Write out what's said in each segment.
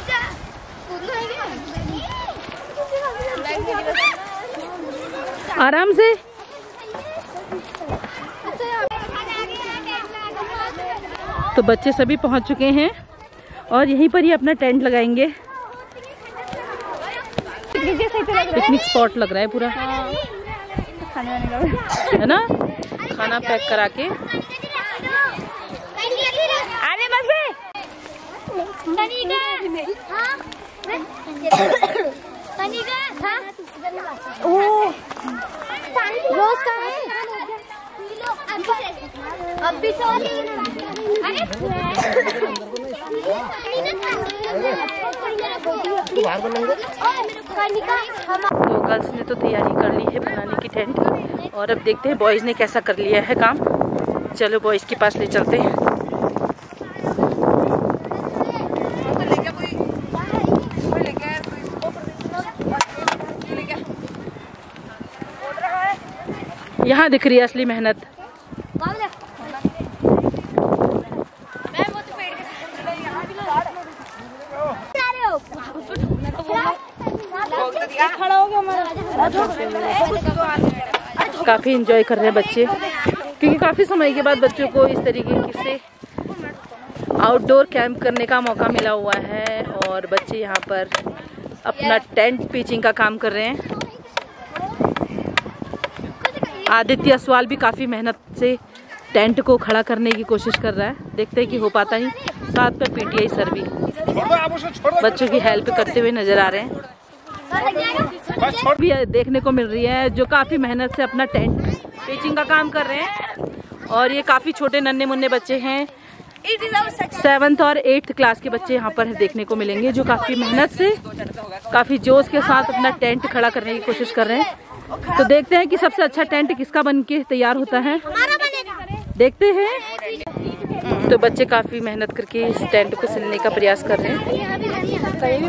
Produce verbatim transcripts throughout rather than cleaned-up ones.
आराम से। तो बच्चे सभी पहुंच चुके हैं और यहीं पर ही अपना टेंट लगाएंगे। पिकनिक स्पॉट लग रहा है पूरा, है ना? खाना पैक करा के आने बस। रोज का है अभी तो तो गर्ल्स ने तो तैयारी कर ली है बनाने की टेंट, और अब देखते हैं बॉयज ने कैसा कर लिया है काम। चलो बॉयज के पास ले चलते हैं। यहाँ दिख रही है असली मेहनत। काफी एंजॉय कर रहे हैं बच्चे, क्योंकि काफी समय के बाद बच्चों को इस तरीके से आउटडोर कैंप करने का मौका मिला हुआ है, और बच्चे यहाँ पर अपना टेंट पिचिंग का काम कर रहे हैं। आदित्य असवाल भी काफी मेहनत से टेंट को खड़ा करने की कोशिश कर रहा है, देखते हैं कि हो पाता नहीं। साथ में पीटीआई सर भी बच्चों की हेल्प करते हुए नजर आ रहे हैं। भी देखने को मिल रही है जो काफी मेहनत से अपना टेंट पिचिंग का काम कर रहे हैं, और ये काफी छोटे नन्हे मुन्ने बच्चे हैं। सेवन्थ और एट्थ क्लास के बच्चे यहाँ पर देखने को मिलेंगे, जो काफी मेहनत से काफी जोश के साथ अपना टेंट खड़ा करने की कोशिश कर रहे हैं। तो देखते हैं कि सबसे अच्छा टेंट किसका बन के तैयार होता है, देखते हैं। तो बच्चे काफी मेहनत करके इस टेंट को सिलने का प्रयास कर रहे हैं।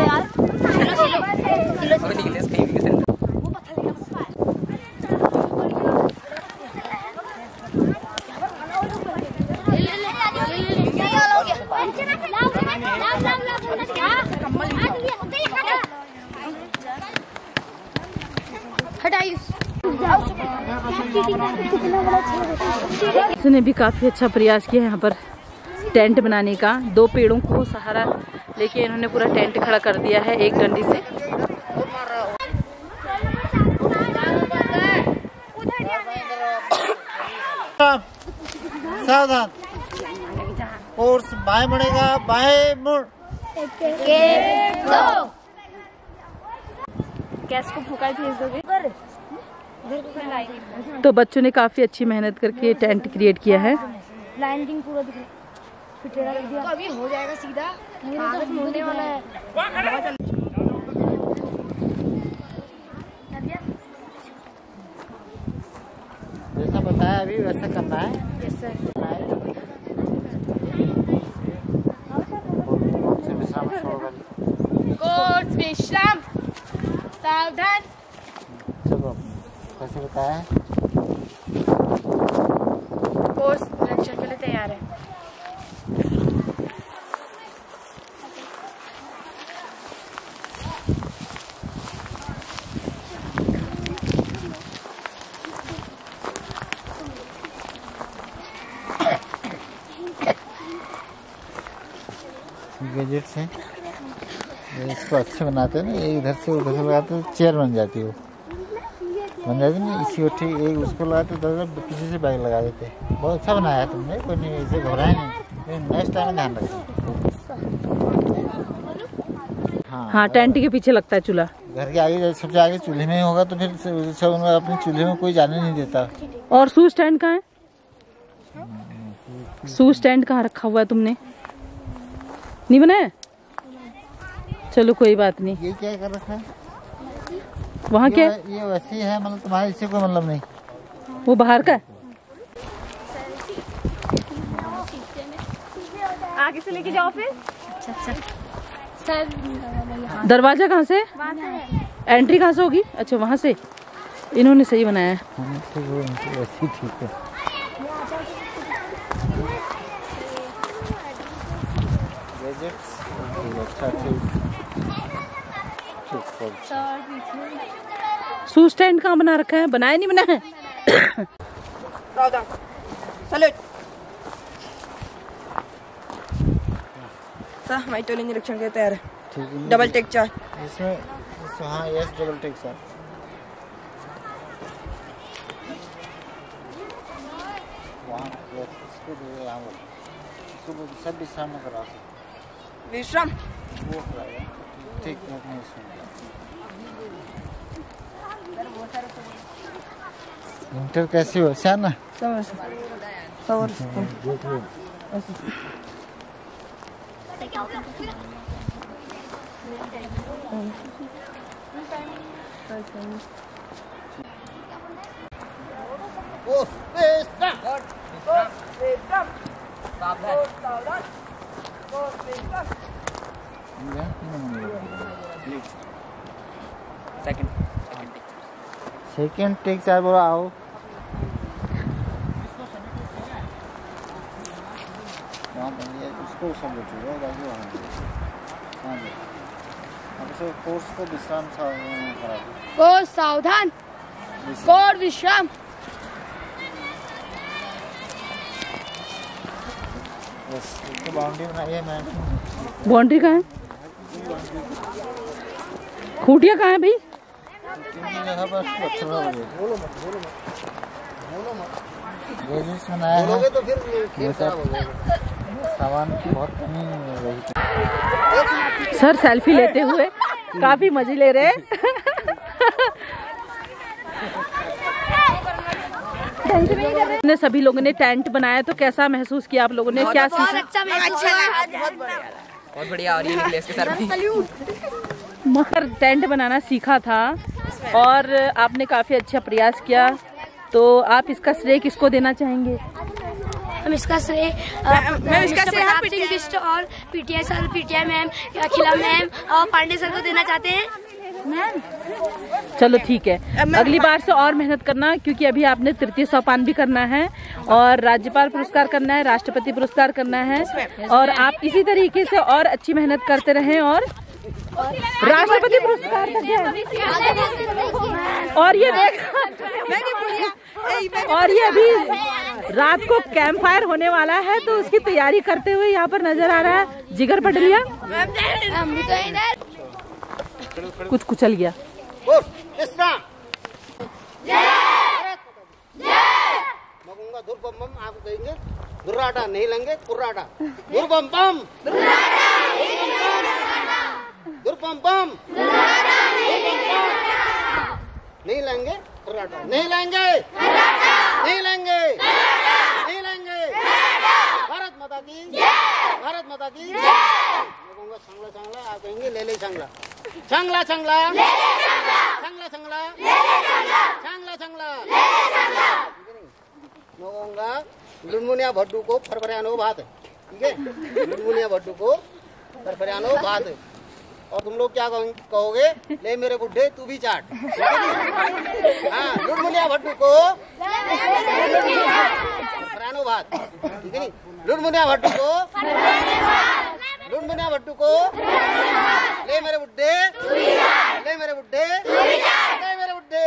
उसने भी काफी अच्छा प्रयास किया यहाँ पर टेंट बनाने का। दो पेड़ों को सहारा लेके इन्होंने पूरा टेंट खड़ा कर दिया है एक डंडी से। सावधान, कोर्स बाएं मुड़ेगा, बाएं मुड़। गैस को फूका भेज दोगे। तो बच्चों ने काफी अच्छी मेहनत करके टेंट क्रिएट किया है। लाइनिंग पूरा दिख रहा है, तो अभी हो जाएगा सीधा। होने वाला है। जैसा बताया अभी वैसा करना है। Yes sir. कोर्स विश्राम, सावधान। चलो कैसे बताया? कोर्स लक्ष्य के लिए तैयार है। गैजेट से इसको अच्छे बनाते हैं ना, एक इधर से उधर से लगाते हैं, चेयर बन जाती है, वो बन जाती ना। इसी को ठीक एक उसको लगाते तो पीछे से बैग लगा देते। बहुत अच्छा बनाया तुमने, कोई नहीं, इसे घबराए नहीं। नेक्स्ट टाइम ध्यान रखना। हाँ हाँ, टेंट के पीछे लगता है चूल्हा। घर के आगे सबसे आगे चूल्हे में ही होगा, तो फिर सब अपने चूल्हे में कोई जाने नहीं देता। और शू स्टैंड कहाँ है? शू स्टैंड कहाँ रखा हुआ है तुमने? नहीं बनाया? चलो कोई बात नहीं। ये क्या कर रखा है वहाँ? क्या ये वैसे ही है, मतलब तुम्हारे इससे कोई मतलब नहीं। वो बाहर का है? आगे से लेके जाओ फिर। अच्छा अच्छा सर, दरवाजा कहाँ से? एंट्री कहाँ से होगी? अच्छा वहाँ से। इन्होंने सही बनाया है। वैसे ठीक है। गैजेट्स अच्छा ठीक। शू स्टैंड कहाँ बना रखा है? बनाया नहीं बना है? हमारी टोली निरीक्षण के तैयार है। ठीक है, डबल टेक चार इसमें इस, हाँ यस डबल टेक सर। वहाँ यस इसको दो, यहाँ वो इसको सब विश्राम में करा सकते। विश्राम वो कराएगा ठीक है अपने इसमें। इंटर कैसी हो श्याम ना? सेकेंड टेक चार बोला आओ। वहाँ पर ये उसको सब बचेगा बाकी वहाँ हाँ जी। अब इसे कोर्स को विश्राम करा दो। कोर्स सावधान, कोर्स विश्राम। बस इसको बाउंड्री बनाई है मैंने। बाउंड्री कहाँ है? खूटिया कहाँ है भाई? तीन जगह पर पत्थर लगे। बोलो मत, बोलो मत, बोलो मत। गैजेट्स बनाया है। बोलोगे तो फिर खेल खराब हो जाएगा। सामान की बहुत कमी रही। सर सेल्फी लेते हुए काफी मजे ले रहे हैं। ने सभी लोगों ने टेंट बनाया, तो कैसा महसूस किया आप लोगों ने? क्या सीखा? अच्छा महसूस हुआ। बहुत बढ़िया। और ये निकले इसके सर भी। मगर टेंट बनाना सीखा था और आपने काफी अच्छा प्रयास किया, तो आप इसका श्रेय किसको देना चाहेंगे? हम इसका श्रेय मैं इसका श्रेय प्रताप सिंह बिष्ट और PTI sir, PTI ma'am, Akhila ma'am और पांडे सर को देना चाहते हैं। मैम चलो ठीक है, अगली बार से और मेहनत करना, क्योंकि अभी आपने तृतीय सोपान भी करना है और राज्यपाल पुरस्कार करना है, राष्ट्रपति पुरस्कार करना है, और आप इसी तरीके से और अच्छी मेहनत करते रहें और राष्ट्रपति पुरस्कार तक जाए। और ये देख और ये अभी रात को कैंप फायर होने वाला है, तो उसकी तैयारी करते हुए यहाँ पर नजर आ रहा है जिगर पटलिया। कुछ कुचल गया। आप कहेंगे दुर्राटा नहीं लेंगे, कुर्राटा दुर्बम बम, दुर्बम बम नहीं लेंगे, कुर्राटा नहीं लेंगे, नहीं लेंगे, नहीं लेंगे। भारत माता की, भारत माता की। मैं कहूँगा सांगला सांगला, आप कहेंगे ले ले सांगला, सांगला सांगला, सांगला सांगला, सांगला सांगला। मैं कहूँगा लुनमुनिया भड्डू को फरफरियानो भात, ठीक है? लुनमुनिया भड्डू को फरफरियानो भात। और तुम लोग क्या कहोगे? ले मेरे बुड्ढे तू भी चाट। हाँ, लुनमुनिया भड्डू को फरफरियानो भात, ठीक है नी? लुनमुनिया भड्डू को, लुनमुनिया भड्डू को ले मेरे बुड्ढे, ले मेरे बुड्ढे, ले मेरे बुड्ढे।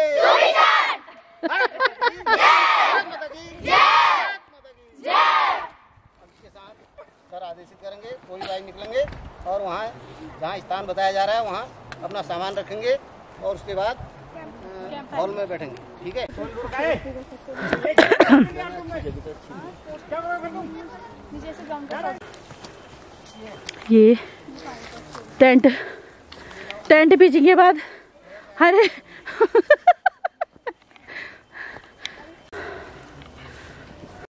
सर आदेशित करेंगे, कोई बाइक निकलेंगे और वहाँ जहाँ स्थान बताया जा रहा है वहाँ अपना सामान रखेंगे और उसके बाद हॉल में बैठेंगे, ठीक है? ये टेंट टेंट पीछे के बाद अरे